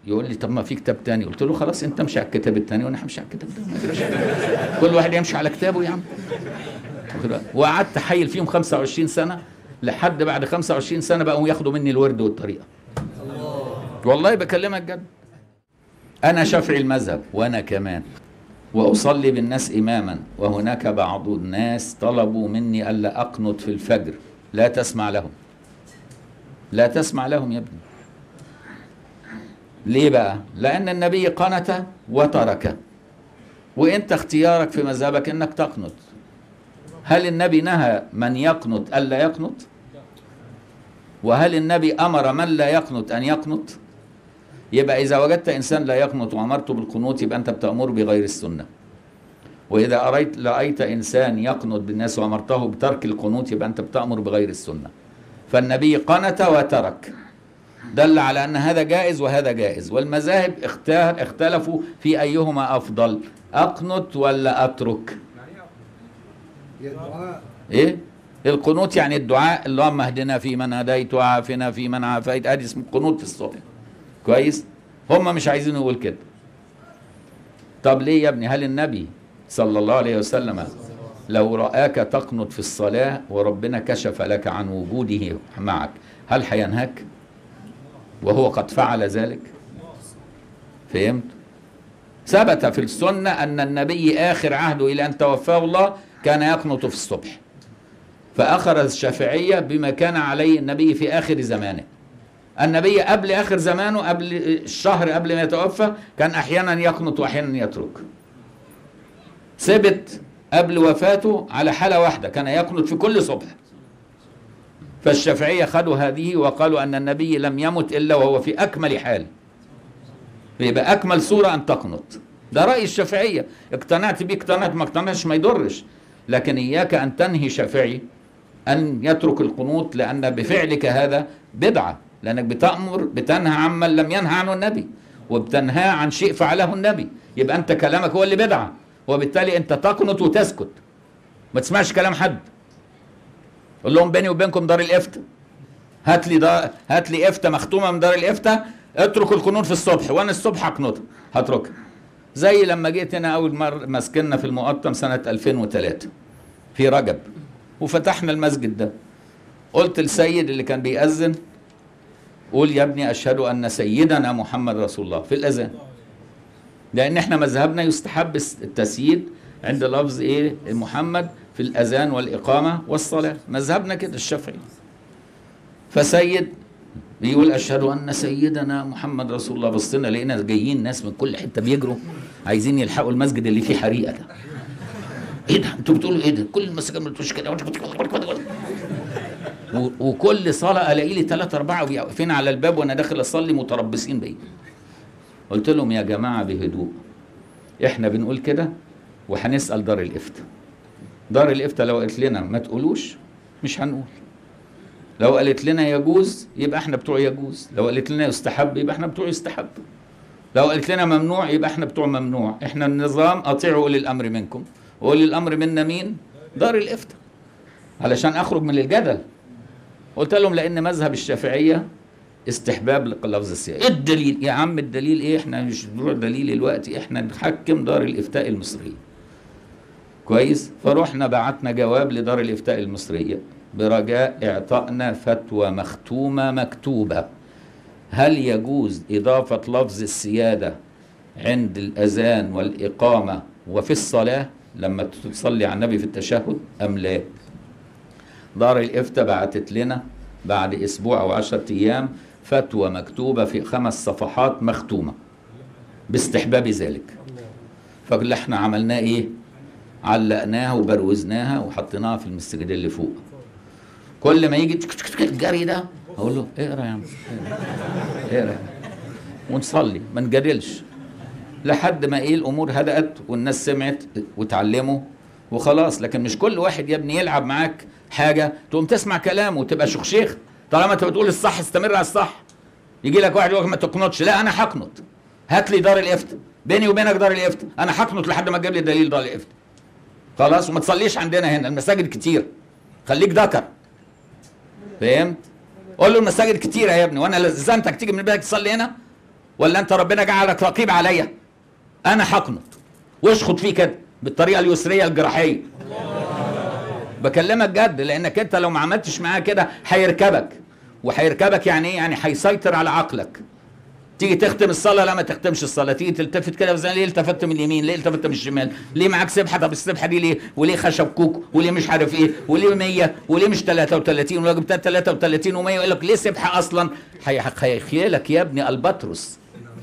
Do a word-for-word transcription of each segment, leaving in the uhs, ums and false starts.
يقول لي طب ما في كتاب تاني، قلت له خلاص انت امشي على الكتاب التاني وانا همشي على الكتاب ده، كل واحد يمشي على كتابه يا عم. وقعدت احيل فيهم خمسة وعشرين سنه، لحد بعد خمسة وعشرين سنه بقوا ياخدوا مني الورد والطريقه. والله بكلمك جد. انا شافعي المذهب وانا كمان، واصلي بالناس اماما، وهناك بعض الناس طلبوا مني الا اقنط في الفجر. لا تسمع لهم، لا تسمع لهم يا ابني. ليه بقى؟ لأن النبي قنت وترك، وأنت اختيارك في مذهبك أنك تقنط. هل النبي نهى من يقنط ألا يقنط؟ وهل النبي أمر من لا يقنط أن يقنط؟ يبقى إذا وجدت إنسان لا يقنط وأمرته بالقنوط يبقى أنت بتأمر بغير السنة. وإذا أريت رأيت إنسان يقنط بالناس وأمرته بترك القنوط يبقى أنت بتأمر بغير السنة. فالنبي قنت وترك، دل على أن هذا جائز وهذا جائز. والمذاهب اختلفوا في أيهما أفضل، أقنط ولا أترك. إيه؟ القنوت يعني الدعاء، اللهم اهدنا في من هديت وعافنا في من عافيت، ادي اسمه قنوت في الصبح. كويس؟ هم مش عايزين يقول كده. طب ليه يا ابني؟ هل النبي صلى الله عليه وسلم لو رآك تقنط في الصلاة وربنا كشف لك عن وجوده معك هل هينهاك؟ وهو قد فعل ذلك. فهمت؟ ثبت في السنة أن النبي آخر عهده إلى أن توفاه الله كان يقنط في الصبح، فأخذ الشافعية بما كان عليه النبي في آخر زمانه. النبي قبل آخر زمانه، قبل الشهر قبل ما يتوفى، كان أحيانا يقنط وأحيانا يترك. ثبت قبل وفاته على حالة واحدة، كان يقنط في كل صبح. فالشافعية خدوا هذه وقالوا أن النبي لم يمت إلا وهو في أكمل حال، يبقى أكمل صورة أن تقنط. ده رأي الشافعية، اقتنعت بيه اقتنعت، ما اقتنعتش ما يضرش. لكن إياك أن تنهي شافعي أن يترك القنوط، لأن بفعلك هذا بدعة، لأنك بتأمر بتنهى عمن لم ينهى عنه النبي، وبتنهى عن شيء فعله النبي، يبقى أنت كلامك هو اللي بدعة، وبالتالي أنت تقنط وتسكت، ما تسمعش كلام حد. قول لهم بيني وبينكم دار الإفتاء، هات لي دار هات لي إفتاء مختومة من دار الإفتاء، اترك القنوط في الصبح وأنا الصبح هقنطها، هتركها. زي لما جيت هنا أول مرة مسكنا في المقطم سنة ألفين وثلاثة في رجب، وفتحنا المسجد ده، قلت للسيد اللي كان بيأذن قول يا ابني أشهد أن سيدنا محمد رسول الله في الأذان، لأن احنا مذهبنا يستحب التسييد عند لفظ إيه محمد في الأذان والإقامة والصلاة، مذهبنا كده الشافعي. فسيد بيقول أشهد أن سيدنا محمد رسول الله، بصينا لقينا جايين ناس من كل حتة بيجروا عايزين يلحقوا المسجد اللي فيه حريقة ده. ايه ده؟ انتوا بتقولوا ايه ده؟ كل المساجد ما بتقولش كده. وكل صلاة الاقي لي ثلاثة أربعة واقفين على الباب وانا داخل اصلي متربصين بيا. قلت لهم يا جماعة بهدوء، احنا بنقول كده وهنسأل دار الإفتاء. دار الإفتاء لو قالت لنا ما تقولوش مش هنقول، لو قالت لنا يجوز يبقى احنا بتوع يجوز، لو قالت لنا يستحب يبقى احنا بتوع يستحب، لو قالت لنا ممنوع يبقى احنا بتوع ممنوع. احنا النظام اطيعوا اولي الامر منكم، واولي الامر منا مين؟ دار الإفتاء، علشان اخرج من الجدل. قلت لهم لان مذهب الشافعيه استحباب لفظ السياق. ايه الدليل يا عم؟ الدليل ايه؟ احنا مش بنروح دليل دلوقتي، احنا نحكم دار الإفتاء المصريه. كويس؟ فروحنا بعتنا جواب لدار الإفتاء المصريه برجاء اعطائنا فتوى مختومه مكتوبه، هل يجوز اضافه لفظ السياده عند الاذان والاقامه وفي الصلاه لما تصلي على النبي في التشهد ام لا؟ دار الإفتاء بعتت لنا بعد اسبوع او عشرة ايام فتوى مكتوبه في خمس صفحات مختومه باستحباب ذلك. فاللي احنا عملناه ايه؟ علقناها وبروزناها وحطيناها في المسجد اللي فوق. كل ما يجي الجري ده اقول له اقرا يا عم اقرا ونصلي ما نجادلش لحد ما ايه الامور هدأت والناس سمعت وتعلموا وخلاص. لكن مش كل واحد يا ابني يلعب معاك حاجه تقوم تسمع كلامه وتبقى شخشيخ. طالما انت بتقول الصح استمر على الصح. يجي لك واحد يقول لك ما تقنطش، لا انا هقنط، هات لي دار الإفتاء، بيني وبينك دار الإفتاء، انا هقنط لحد ما تجيب لي دليل دار الإفتاء. خلاص؟ وما تصليش عندنا هنا، المساجد كتير، خليك ذكر. فهمت؟ قول له المساجد كتيره يا ابني، وانا لزمتك تيجي من بيتك تصلي هنا؟ ولا انت ربنا جعلك رقيب عليا؟ انا هقنط واشخط فيه كده بالطريقه اليسريه الجراحيه. بكلمك جد، لانك انت لو ما عملتش معاه كده هيركبك. وهيركبك يعني ايه؟ يعني هيسيطر على عقلك. تيجي تختم الصلاه لا ما تختمش الصلاه، تيجي تلتفت كده زي ليه التفت من اليمين؟ ليه التفت من الشمال؟ ليه معاك سبحه؟ طب السبحه دي ليه؟ وليه خشب كوك؟ وليه مش عارف ايه؟ وليه مية؟ وليه مش ثلاثة وثلاثين؟ ولو جبتها ثلاثة وثلاثين و100 يقول لك ليه سبحه اصلا؟ هيخيلك يا ابني البطرس.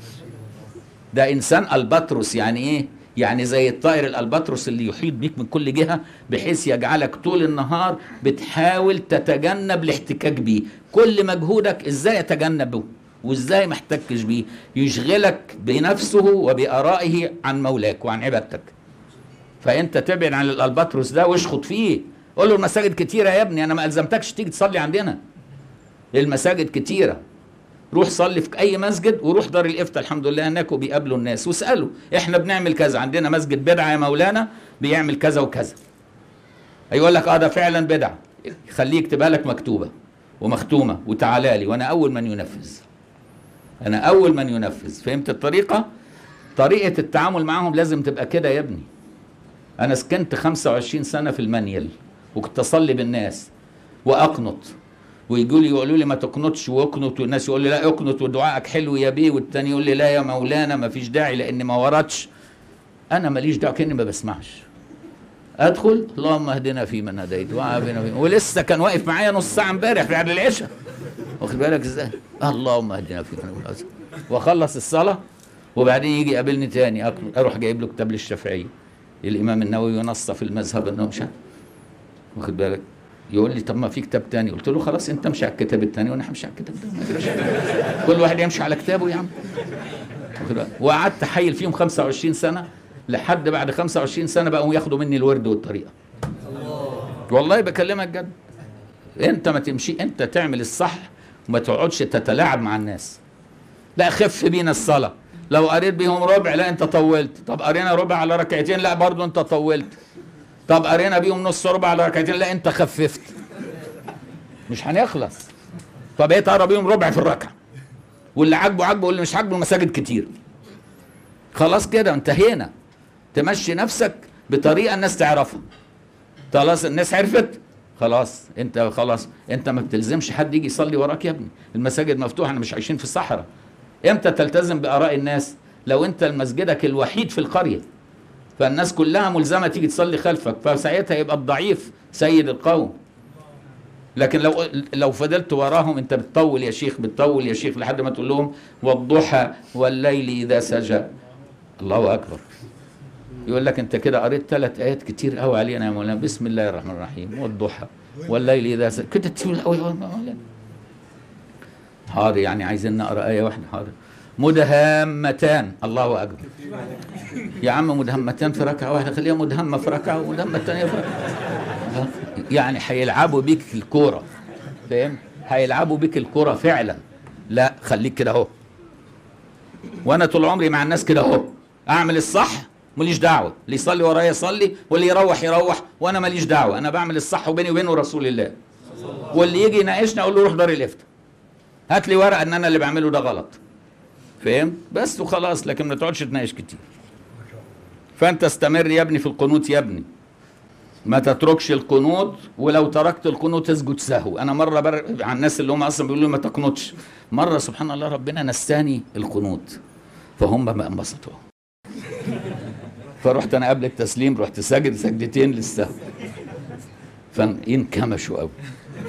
ده انسان البطرس يعني ايه؟ يعني زي الطائر الالبطرس اللي يحيط بيك من كل جهه، بحيث يجعلك طول النهار بتحاول تتجنب الاحتكاك بيه. كل مجهودك ازاي اتجنبه وازاي ما احتكش بيه، يشغلك بنفسه وبآرائه عن مولاك وعن عبادتك. فانت تبعد عن الالبطرس ده واشخط فيه. قول له المساجد كتيره يا ابني، انا ما الزمتكش تيجي تصلي عندنا. المساجد كتيره، روح صلي في اي مسجد، وروح دار الافتاء الحمد لله هناك وبيقابلوا الناس واسالوا احنا بنعمل كذا، عندنا مسجد بدعه يا مولانا بيعمل كذا وكذا. يقول لك اه ده فعلا بدعه، خليه يكتبها لك مكتوبه ومختومه وتعالى لي وانا اول من ينفذ. انا اول من ينفذ. فهمت الطريقه؟ طريقه التعامل معهم لازم تبقى كده يا ابني. انا سكنت خمسة وعشرين سنه في المنيل، وكنت اصلي بالناس واقنط، ويقول لي يقولوا لي ما تقنطش واقنط، والناس يقول لي لا اقنط ودعائك حلو يا بيه، والتاني يقول لي لا يا مولانا ما فيش داعي لان ما وردش. انا ماليش دعوه، كاني ما بسمعش. ادخل اللهم اهدنا فيمن هديت وعافنا فيمن، ولسه كان واقف معايا نص ساعه امبارح بعد العشاء، واخد بالك ازاي؟ اللهم اهدنا فيمن هديت، واخلص الصلاه وبعدين يجي يقابلني تاني، اروح جايب له كتاب للشافعيه الامام النووي ينص في المذهب انه مش، واخد بالك؟ يقول لي طب ما في كتاب تاني، قلت له خلاص انت امشي على الكتاب التاني وانا همشي على الكتاب ده، كل واحد يمشي على كتابه يا عم. وقعدت احيل فيهم خمسة وعشرين سنه، لحد بعد خمسة وعشرين سنه بقوا ياخدوا مني الورد والطريقه. والله بكلمك جد. انت ما تمشي، انت تعمل الصح وما تقعدش تتلاعب مع الناس. لا خف بينا الصلاه، لو قريت بيهم ربع لا انت طولت، طب قرينا ربع على ركعتين لا برضه انت طولت، طب قرينا بيهم نص ربع على ركعتين لا انت خففت. مش هنخلص. فبقيت اقرا بيهم ربع في الركعه، واللي عاجبه عاجبه واللي مش عاجبه المساجد كتير. خلاص كده انتهينا. تمشي نفسك بطريقه الناس تعرفها. خلاص الناس عرفت، خلاص انت خلاص انت ما بتلزمش حد يجي يصلي وراك يا ابني. المساجد مفتوحه، احنا مش عايشين في الصحراء. امتى تلتزم باراء الناس؟ لو انت مسجدك الوحيد في القريه، فالناس كلها ملزمه تيجي تصلي خلفك، فساعتها يبقى الضعيف سيد القوم. لكن لو لو فضلت وراهم انت بتطول يا شيخ، بتطول يا شيخ لحد ما تقول لهم والضحى والليل اذا سجى. الله اكبر. يقول لك انت كده قريت ثلاث ايات كتير قوي علينا يا مولانا، بسم الله الرحمن الرحيم والضحى والليل اذا سجى، كده تقول قوي قوي مولانا. حاضر، يعني عايزين نقرا ايه واحده؟ حاضر. مدهامتان، الله اكبر. يا عم مدهمتان في ركعه واحده، خليها مدهمه في ركعه ومدهمه الثانيه في ركعه. يعني هيلعبوا بيك الكوره، فاهم؟ هيلعبوا بيك الكوره فعلا. لا خليك كده اهو. وانا طول عمري مع الناس كده اهو، اعمل الصح ماليش دعوه، اللي يصلي ورايا يصلي واللي يروح يروح، وانا ماليش دعوه. انا بعمل الصح وبيني وبينه رسول الله. واللي يجي يناقشني اقول له روح دار الافتاء، هات لي ورقه ان انا اللي بعمله ده غلط، فاهم؟ بس وخلاص. لكن ما تقعدش تناقش كتير. فانت استمر يا ابني في القنوت يا ابني، ما تتركش القنوت. ولو تركت القنوت اسجد سهو. انا مره بر... عن الناس اللي هم اصلا بيقولوا لي ما تقنطش، مره سبحان الله ربنا نساني القنوت، فهم ما انبسطوا. فرحت انا قبل التسليم رحت ساجد سجدتين للسهو، فانكمشوا قوي.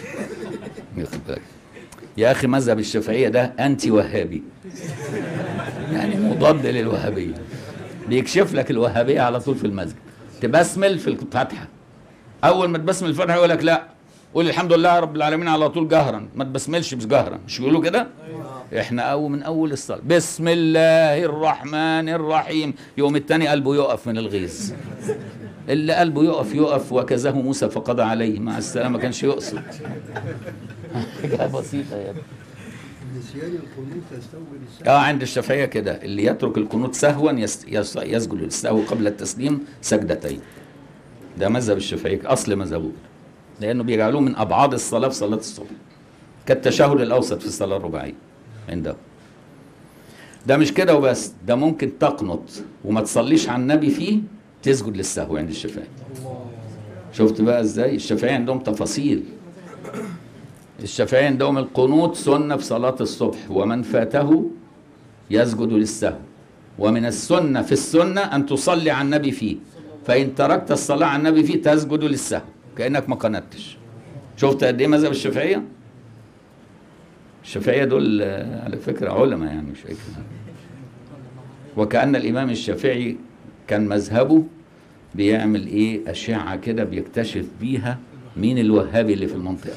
يا اخي مذهب الشافعيه ده انتي وهابي، يعني مضاد للوهابيه، بيكشف لك الوهابيه على طول في المسجد. تبسمل في الفاتحه، اول ما تبسمل الفاتحه يقول لك لا قول الحمد لله رب العالمين على طول جهرا، ما تبسملش بس جهرا. مش بيقولوا كده؟ احنا اول من اول الصلاه بسم الله الرحمن الرحيم، يوم الثاني قلبه يقف من الغيظ. اللي قلبه يقف يقف، وكذاه موسى فقضى عليه مع السلامه، ما كانش يقصد. حاجه بسيطه يا ابني. نسيان القنوت يستوجب السهو. اه عند الشافعيه كده، اللي يترك القنوت سهوا يسجد للسهو قبل التسليم سجدتين. ده مذهب الشافعيه، اصل مذهبه، لانه بيجعلوه من ابعاد الصلاه في صلاه الصبح، كالتشهد الاوسط في الصلاه الرباعيه عنده. ده مش كده وبس، ده ممكن تقنط وما تصليش على النبي فيه، تسجد للسهو عند الشافعي. شفت بقى ازاي؟ الشافعي عندهم تفاصيل. الشافعي عندهم القنوت سنة في صلاة الصبح، ومن فاته يسجد للسهو، ومن السنة في السنة أن تصلي على النبي فيه، فإن تركت الصلاة على النبي فيه تسجد للسهو كأنك ما قنتش. شفت قد إيه مذهب الشافعية؟ الشافعية دول على فكرة علماء يعني مش فاكر. وكأن الإمام الشافعي كان مذهبه بيعمل إيه؟ أشعة كده بيكتشف بيها مين الوهابي اللي في المنطقة.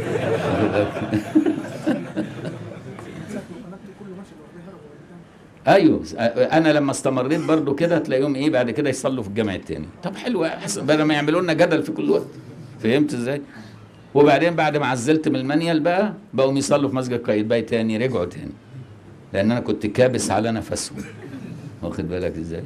ايوه انا لما استمريت برضو كده تلاقيهم ايه بعد كده يصلوا في الجامع التاني. طب حلو احسن بدل ما يعملوا لنا جدل في كل وقت. فهمت ازاي؟ وبعدين بعد ما عزلت من المنيل بقى بقوا يصلوا في مسجد قايتباي تاني، رجعوا تاني لان انا كنت كابس على نفسهم. واخد بالك ازاي؟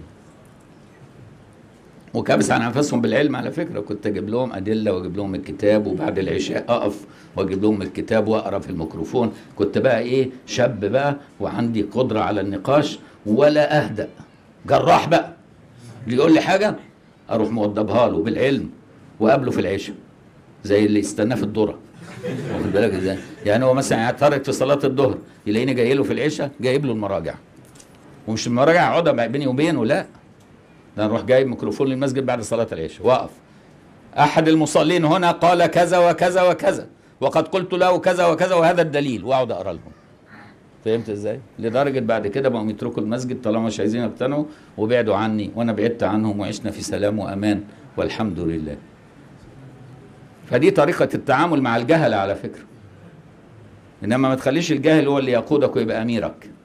وكابس على نفسهم بالعلم على فكره، كنت اجيب لهم ادله واجيب لهم الكتاب، وبعد العشاء اقف واجيب لهم الكتاب واقرا في الميكروفون. كنت بقى ايه شاب بقى وعندي قدره على النقاش ولا اهدأ، جراح بقى اللي يقول لي حاجه اروح موضبها له بالعلم وقابله في العشاء زي اللي يستناه في الذره. واخد بالك ازاي؟ يعني هو مثلا يعترض في صلاه الظهر يلاقيني جاي له في العشاء جايب له المراجع، ومش المراجع اقعدها بيني وبينه، لا ده نروح جايب ميكروفون للمسجد بعد صلاة العشاء واقف، أحد المصلين هنا قال كذا وكذا وكذا وقد قلت له كذا وكذا وهذا الدليل، وأقعد أقرأ لهم. فهمت إزاي؟ لدرجة بعد كده بقوا يتركوا المسجد طالما مش عايزين يقتنعوا وبعدوا عني، وأنا بعدت عنهم وعشنا في سلام وأمان والحمد لله. فدي طريقة التعامل مع الجهل على فكرة. إنما ما تخليش الجاهل هو اللي يقودك ويبقى أميرك.